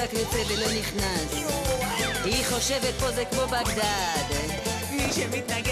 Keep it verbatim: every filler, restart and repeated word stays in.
רק יוצא ולא נכנס. היא חושבת פה זה כמו בגדד. מי שמתנגד